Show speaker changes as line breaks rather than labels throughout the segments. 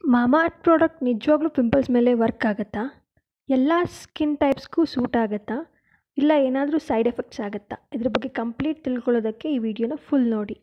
Mamaearth product ನಿಜವಾಗ್ಲೂ pimples ಮೇಲೆ work ಆಗುತ್ತಾ? ಎಲ್ಲ ಸ್ಕಿನ್ ಟೈಪ್ಸ್ಗೂ ಸೂಟ್ ಆಗುತ್ತಾ? ಇಲ್ಲ ಏನಾದರೂ ಸೈಡ್ ಎಫೆಕ್ಟ್ಸ್ ಆಗುತ್ತಾ? ಇದ್ರ ಬಗ್ಗೆ ಕಂಪ್ಲೀಟ್ ತಿಳ್ಕೊಳ್ಳೋದಕ್ಕೆ ಈ ವಿಡಿಯೋನ ಫುಲ್ ನೋಡಿ.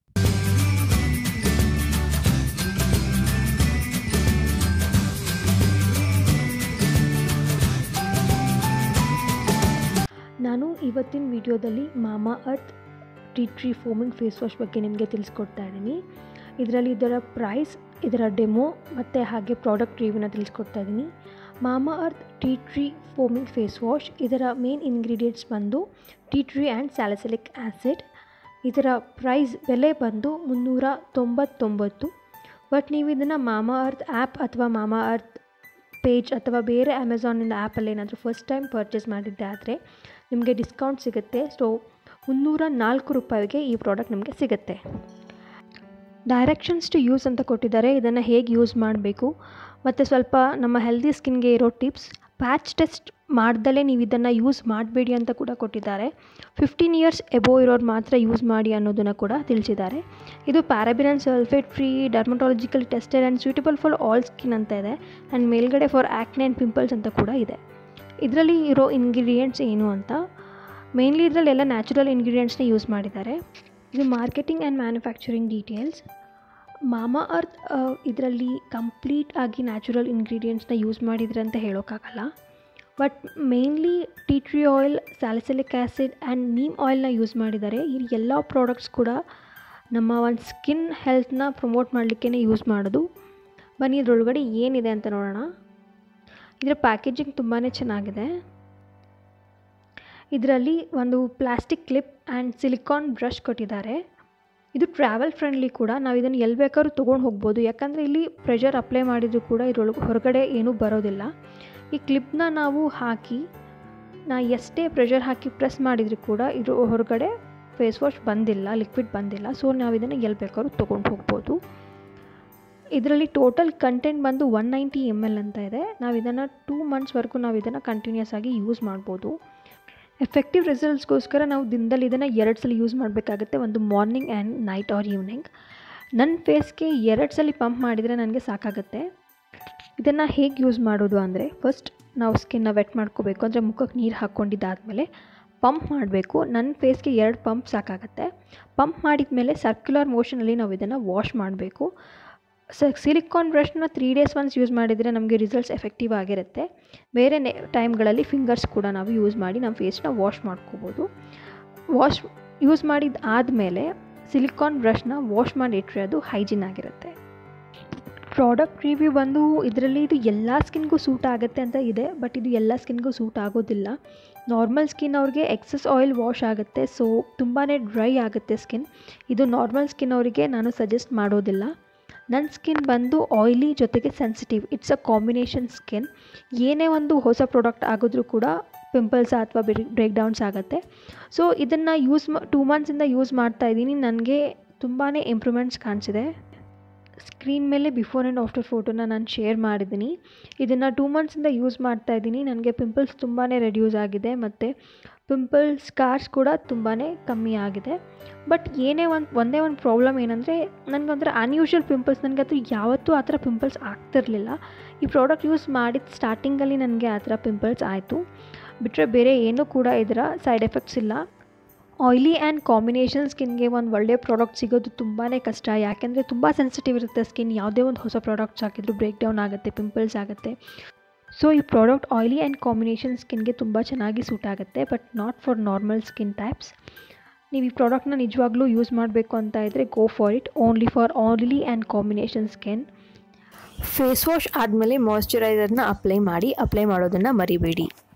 ನಾನು ಇವತ್ತಿನ ವಿಡಿಯೋದಲ್ಲಿ Mamaearth tea tree foaming face wash ಬಗ್ಗೆ ನಿಮಗೆ ತಿಳಿಸ್ಕೊಡ್ತಾ ಇದ್ದೀನಿ. ಇದರಲ್ಲಿ ಇದರ ಪ್ರೈಸ್, ಇದರ ಡೆಮೋ ಮತ್ತು ಹಾಗೆ ಪ್ರಾಡಕ್ಟ್ ರಿವ್ಯೂನ ತಿಳಿಸ್ಕೊಡ್ತಾ ಇದ್ದೀನಿ. Mamaearth tea tree foaming face wash, ಇದರ ಮೇನ್ ಇಂಗ್ರೀಡಿಯೆಂಟ್ಸ್ ಬಂದು tea tree and salicylic acid. ಇದರ ಪ್ರೈಸ್ ಬೆಲೆ ಬಂದು 399. ಬಟ್ ನೀವು ಇದನ್ನು ಮಾಮಾಅರ್ತ್ ಆ್ಯಪ್ ಅಥವಾ ಮಾಮಾಅರ್ತ್ ಪೇಜ್ ಅಥವಾ ಬೇರೆ ಅಮೆಝಾನಿಂದ ಆ್ಯಪಲ್ಲಿ ಏನಾದರೂ ಫಸ್ಟ್ ಟೈಮ್ ಪರ್ಚೇಸ್ ಮಾಡಿದ್ದೆ ಆದರೆ ನಿಮಗೆ ಡಿಸ್ಕೌಂಟ್ ಸಿಗುತ್ತೆ. ಸೊ 304 ರೂಪಾಯಿಗೆ ಈ ಪ್ರಾಡಕ್ಟ್ ನಿಮಗೆ ಸಿಗುತ್ತೆ. ಡೈರೆಕ್ಷನ್ಸ್ ಟು ಯೂಸ್ ಅಂತ ಕೊಟ್ಟಿದ್ದಾರೆ, ಇದನ್ನು ಹೇಗೆ ಯೂಸ್ ಮಾಡಬೇಕು ಮತ್ತು ಸ್ವಲ್ಪ ನಮ್ಮ ಹೆಲ್ದಿ ಸ್ಕಿನ್ಗೆ ಇರೋ ಟಿಪ್ಸ್. ಪ್ಯಾಚ್ ಟೆಸ್ಟ್ ಮಾಡ್ದಲೇ ನೀವು ಇದನ್ನು ಯೂಸ್ ಮಾಡಬೇಡಿ ಅಂತ ಕೂಡ ಕೊಟ್ಟಿದ್ದಾರೆ. 15 ಇಯರ್ಸ್ ಎಬೋ ಇರೋರು ಮಾತ್ರ ಯೂಸ್ ಮಾಡಿ ಅನ್ನೋದನ್ನು ಕೂಡ ತಿಳಿಸಿದ್ದಾರೆ. ಇದು paraben and sulphate free, dermatological tested and suitable for all skin ಅಂತ ಇದೆ. ಆ್ಯಂಡ್ ಮೇಲ್ಗಡೆ ಫಾರ್ ಆ್ಯಕ್ನೆ ಆ್ಯಂಡ್ ಪಿಂಪಲ್ಸ್ ಅಂತ ಕೂಡ ಇದೆ. ಇದರಲ್ಲಿ ಇರೋ ಇಂಗ್ರೀಡಿಯೆಂಟ್ಸ್ ಏನು ಅಂತ, ಮೇನ್ಲಿ ಇದರಲ್ಲೆಲ್ಲ ನ್ಯಾಚುರಲ್ ಇಂಗ್ರೀಡಿಯೆಂಟ್ಸ್ನ ಯೂಸ್ ಮಾಡಿದ್ದಾರೆ. ಇದು marketing and manufacturing details. Mamaearth ಇದರಲ್ಲಿ ಕಂಪ್ಲೀಟ್ ಆಗಿ ನ್ಯಾಚುರಲ್ ಇಂಗ್ರೀಡಿಯೆಂಟ್ಸ್ನ ಯೂಸ್ ಮಾಡಿದರೆ ಅಂತ ಹೇಳೋಕ್ಕಾಗಲ್ಲ. But mainly tea tree oil, salicylic acid and neem ಆಯಿಲ್ನ ಯೂಸ್ ಮಾಡಿದ್ದಾರೆ. ಈ ಎಲ್ಲ ಪ್ರಾಡಕ್ಟ್ಸ್ ಕೂಡ ನಮ್ಮ ಒಂದು ಸ್ಕಿನ್ ಹೆಲ್ತ್ನ ಪ್ರಮೋಟ್ ಮಾಡಲಿಕ್ಕೇ ಯೂಸ್ ಮಾಡೋದು. ಬನ್ನಿ ಇದರೊಳಗಡೆ ಏನಿದೆ ಅಂತ ನೋಡೋಣ. ಇದರ ಪ್ಯಾಕೇಜಿಂಗ್ ತುಂಬಾ ಚೆನ್ನಾಗಿದೆ. ಇದರಲ್ಲಿ ಒಂದು plastic clip and silicone brush ಕೊಟ್ಟಿದ್ದಾರೆ. ಇದು ಟ್ರಾವೆಲ್ ಫ್ರೆಂಡ್ಲಿ ಕೂಡ, ನಾವು ಇದನ್ನು ಎಲ್ಲಿ ಬೇಕಾದ್ರೂ ತೊಗೊಂಡು ಹೋಗ್ಬೋದು. ಯಾಕಂದರೆ ಇಲ್ಲಿ ಪ್ರೆಷರ್ ಅಪ್ಲೈ ಮಾಡಿದರೂ ಕೂಡ ಇದರೊಳಗೆ ಹೊರಗಡೆ ಏನೂ ಬರೋದಿಲ್ಲ. ಈ ಕ್ಲಿಪ್ನ ನಾವು ಹಾಕಿ ಎಷ್ಟೇ ಪ್ರೆಷರ್ ಹಾಕಿ ಪ್ರೆಸ್ ಮಾಡಿದರೂ ಕೂಡ ಇದು ಹೊರಗಡೆ ಫೇಸ್ ವಾಶ್ ಬಂದಿಲ್ಲ, ಲಿಕ್ವಿಡ್ ಬಂದಿಲ್ಲ. ಸೊ ನಾವು ಇದನ್ನು ಎಲ್ಲಿ ಬೇಕಾದ್ರೂ ತೊಗೊಂಡು ಹೋಗ್ಬೋದು. ಇದರಲ್ಲಿ ಟೋಟಲ್ ಕಂಟೆಂಟ್ ಬಂದು 190 ml ಅಂತ ಇದೆ. ನಾವು ಇದನ್ನು 2 ಮಂತ್ಸ್ವರೆಗೂ ನಾವು ಇದನ್ನು ಕಂಟಿನ್ಯೂಸ್ ಆಗಿ ಯೂಸ್ ಮಾಡ್ಬೋದು. ಎಫೆಕ್ಟಿವ್ ರಿಸಲ್ಟ್ಸ್ಗೋಸ್ಕರ ನಾವು ದಿನದಲ್ಲಿ ಇದನ್ನು 2 ಸಲ ಯೂಸ್ ಮಾಡಬೇಕಾಗುತ್ತೆ, ಒಂದು morning and night or evening. ನನ್ನ ಫೇಸ್ಗೆ 2 ಸಲ ಪಂಪ್ ಮಾಡಿದರೆ ನನಗೆ ಸಾಕಾಗುತ್ತೆ. ಇದನ್ನು ಹೇಗೆ ಯೂಸ್ ಮಾಡೋದು ಅಂದರೆ, ಫಸ್ಟ್ ನಾವು ಸ್ಕಿನ್ನ ವೆಟ್ ಮಾಡ್ಕೋಬೇಕು. ಅಂದರೆ ಮುಖಕ್ಕೆ ನೀರು ಹಾಕ್ಕೊಂಡಿದ್ದಾದಮೇಲೆ ಪಂಪ್ ಮಾಡಬೇಕು. ನನ್ನ ಫೇಸ್ಗೆ 2 ಪಂಪ್ ಸಾಕಾಗುತ್ತೆ. ಪಂಪ್ ಮಾಡಿದ ಮೇಲೆ ಸರ್ಕ್ಯುಲರ್ ಮೋಷನಲ್ಲಿ ನಾವು ಇದನ್ನು ವಾಶ್ ಮಾಡಬೇಕು. ಸಿಲಿಕಾನ್ ಬ್ರಷ್ನ 3 days ಒನ್ಸ್ ಯೂಸ್ ಮಾಡಿದರೆ ನಮಗೆ ರಿಸಲ್ಟ್ಸ್ ಎಫೆಕ್ಟಿವ್ ಆಗಿರುತ್ತೆ. ಬೇರೆ ಟೈಮ್ಗಳಲ್ಲಿ ಫಿಂಗರ್ಸ್ ಕೂಡ ನಾವು ಯೂಸ್ ಮಾಡಿ ನಮ್ಮ ಫೇಸ್ನ ವಾಶ್ ಮಾಡ್ಕೋಬೋದು. ಯೂಸ್ ಮಾಡಿದ್ದಾದಮೇಲೆ ಸಿಲಿಕಾನ್ ಬ್ರಷ್ನ ವಾಶ್ ಮಾಡಿ ಇಟ್ಟರೆ ಅದು ಹೈಜಿನ್ ಆಗಿರುತ್ತೆ. ಪ್ರಾಡಕ್ಟ್ ರಿವ್ಯೂ ಬಂದು ಇದರಲ್ಲಿ ಇದು ಎಲ್ಲ ಸ್ಕಿನ್ಗೂ ಸೂಟ್ ಆಗುತ್ತೆ ಅಂತ ಇದೆ. ಬಟ್ ಇದು ಎಲ್ಲ ಸ್ಕಿನ್ಗೂ ಸೂಟ್ ಆಗೋದಿಲ್ಲ. ನಾರ್ಮಲ್ ಸ್ಕಿನ್ ಅವ್ರಿಗೆ ಎಕ್ಸಸ್ ಆಯಿಲ್ ವಾಶ್ ಆಗುತ್ತೆ, ಸೊ ತುಂಬಾ ಡ್ರೈ ಆಗುತ್ತೆ ಸ್ಕಿನ್. ಇದು ನಾರ್ಮಲ್ ಸ್ಕಿನ್ ಅವರಿಗೆ ನಾನು ಸಜೆಸ್ಟ್ ಮಾಡೋದಿಲ್ಲ. ನನ್ನ ಸ್ಕಿನ್ ಬಂದು ಆಯಿಲಿ ಜೊತೆಗೆ sensitive, it's a combination skin. ಏನೇ ಒಂದು ಹೊಸ ಪ್ರಾಡಕ್ಟ್ ಆಗಿದ್ರೂ ಕೂಡ ಪಿಂಪಲ್ಸ್ ಅಥವಾ ಬ್ರೇಕ್ ಡೌನ್ಸ್ ಆಗುತ್ತೆ. ಸೊ ಇದನ್ನು 2 ಮಂತ್ಸಿಂದ ಯೂಸ್ ಮಾಡ್ತಾಯಿದ್ದೀನಿ. ನನಗೆ ತುಂಬಾ ಇಂಪ್ರೂವ್ಮೆಂಟ್ಸ್ ಕಾಣಿಸಿದೆ. ಸ್ಕ್ರೀನ್ ಮೇಲೆ ಬಿಫೋರ್ ಆ್ಯಂಡ್ ಆಫ್ಟರ್ ಫೋಟೋನ ನಾನು ಶೇರ್ ಮಾಡಿದ್ದೀನಿ. ಇದನ್ನು 2 ಮಂತ್ಸಿಂದ ಯೂಸ್ ಮಾಡ್ತಾಯಿದ್ದೀನಿ. ನನಗೆ ಪಿಂಪಲ್ಸ್ ತುಂಬಾ ರೆಡ್ಯೂಸ್ ಆಗಿದೆ ಮತ್ತು ಪಿಂಪಲ್ಸ್ ಸ್ಕಾರ್ಸ್ ಕೂಡ ತುಂಬಾ ಕಮ್ಮಿ ಆಗಿದೆ. ಬಟ್ ಒಂದೇ ಒಂದು ಪ್ರಾಬ್ಲಮ್ ಏನಂದರೆ, ನನಗೊಂಥರ ಅನ್ಯೂಶುವಲ್ ಪಿಂಪಲ್ಸ್. ನನಗೆ ಅದು ಯಾವತ್ತೂ ಆ ಥರ ಪಿಂಪಲ್ಸ್ ಆಗ್ತಿರಲಿಲ್ಲ. ಈ ಪ್ರಾಡಕ್ಟ್ ಯೂಸ್ ಮಾಡಿದ ಸ್ಟಾರ್ಟಿಂಗಲ್ಲಿ ನನಗೆ ಆ ಥರ ಪಿಂಪಲ್ಸ್ ಆಯಿತು. ಬಿಟ್ಟರೆ ಬೇರೆ ಏನೂ ಕೂಡ ಇದರ ಸೈಡ್ ಎಫೆಕ್ಟ್ಸ್ ಇಲ್ಲ. ಆಯಿಲಿ ಆ್ಯಂಡ್ ಕಾಂಬಿನೇಷನ್ ಸ್ಕಿನ್ಗೆ ಒಂದು ಒಳ್ಳೆಯ ಪ್ರಾಡಕ್ಟ್ ಸಿಗೋದು ತುಂಬಾ ಕಷ್ಟ. ಯಾಕೆಂದರೆ ತುಂಬ ಸೆನ್ಸಿಟಿವ್ ಇರುತ್ತೆ ಸ್ಕಿನ್. ಯಾವುದೇ ಒಂದು ಹೊಸ ಪ್ರಾಡಕ್ಟ್ಸ್ ಹಾಕಿದ್ರು ಬ್ರೇಕ್ ಡೌನ್ ಆಗುತ್ತೆ, ಪಿಂಪಲ್ಸ್ ಆಗುತ್ತೆ. ಸೊ ಈ ಪ್ರಾಡಕ್ಟ್ ಆಯಿಲಿ ಆ್ಯಂಡ್ ಕಾಂಬಿನೇಷನ್ ಸ್ಕಿನ್ಗೆ ತುಂಬ ಚೆನ್ನಾಗಿ ಸೂಟ್ ಆಗುತ್ತೆ, but not for normal skin types. ನೀವು ಈ ಪ್ರಾಡಕ್ಟ್ನ ನಿಜವಾಗ್ಲೂ ಯೂಸ್ ಮಾಡಬೇಕು ಅಂತ ಇದ್ದರೆ go for it, only for oily and combination skin. Face wash ಆದಮೇಲೆ ಮಾಯ್ಶ್ಚರೈಸರ್ನ ಅಪ್ಲೈ ಮಾಡೋದನ್ನು ಮರಿಬೇಡಿ.